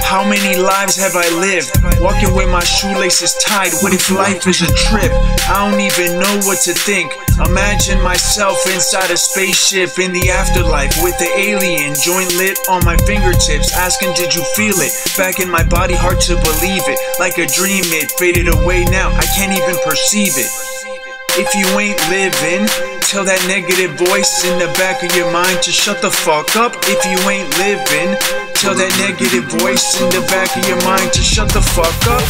How many lives have I lived? Walking with my shoelaces tied. What if life is a trip? I don't even know what to think. Imagine myself inside a spaceship in the afterlife with the alien joint lit on my fingertips, asking did you feel it? Back in my body, hard to believe it. Like a dream, it faded away now, I can't even perceive it. If you ain't living, tell that negative voice in the back of your mind to shut the fuck up. If you ain't living, tell that negative voice in the back of your mind to shut the fuck up.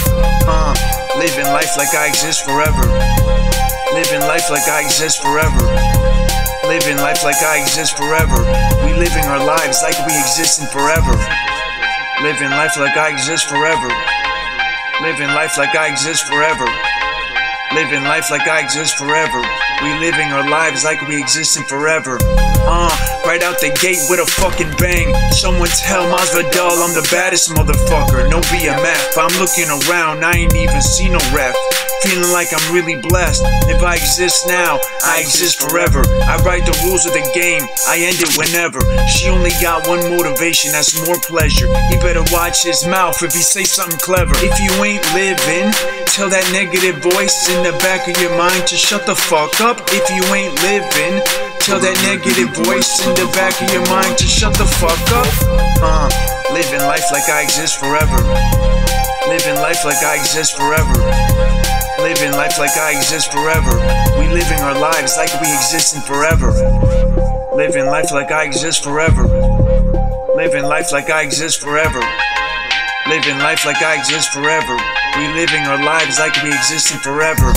Living life like I exist forever. Living life like I exist forever. Living life like I exist forever. We living our lives like we exist in forever. Living life like I exist forever. Living life like I exist forever. Living life like I exist forever. We living our lives like we exist in forever. Right out the gate with a fucking bang. Someone tell Masvidal I'm the baddest motherfucker. No BMF. I'm looking around, I ain't even see no ref. Feeling like I'm really blessed. If I exist now, I exist forever. I write the rules of the game, I end it whenever. She only got one motivation, that's more pleasure. He better watch his mouth if he say something clever. If you ain't living, tell that negative voice in the back of your mind to shut the fuck up. If you ain't living, tell that negative voice in the back of your mind to shut the fuck up. Living life like I exist forever. Living life like I exist forever. Living life like I exist forever. We living our lives like we exist in forever. Living life like I exist forever. Living life like I exist forever. Living life like I exist forever. We living our lives like we exist in forever.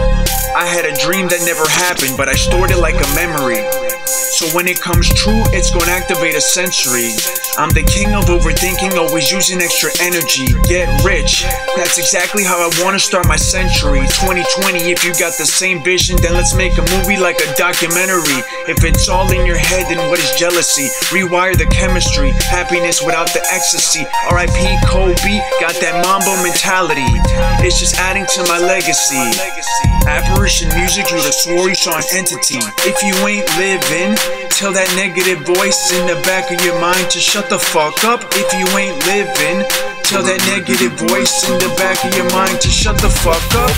I had a dream that never happened, but I stored it like a memory. So when it comes true, it's gonna activate a sensory. I'm the king of overthinking, always using extra energy. Get rich, that's exactly how I wanna start my century. 2020, if you got the same vision, then let's make a movie like a documentary. If it's all in your head, then what is jealousy? Rewire the chemistry, happiness without the ecstasy. R.I.P. Kobe, got that Mambo mentality. It's just adding to my legacy. Apparition music, you're the Sworry Sean entity. If you ain't living, tell that negative voice in the back of your mind to shut the fuck up. If you ain't living, tell that negative voice in the back of your mind to shut the fuck up.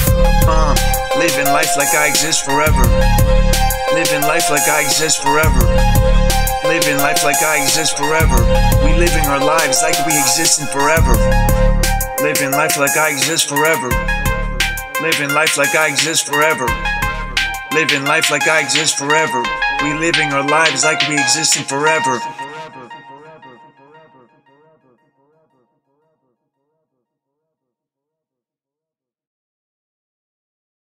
Living life like I exist forever. Living life like I exist forever. Living life like I exist forever. We living our lives like we exist in forever. Living life like I exist forever. Living life like I exist forever. Living life like I exist forever. We living our lives like we exist in forever.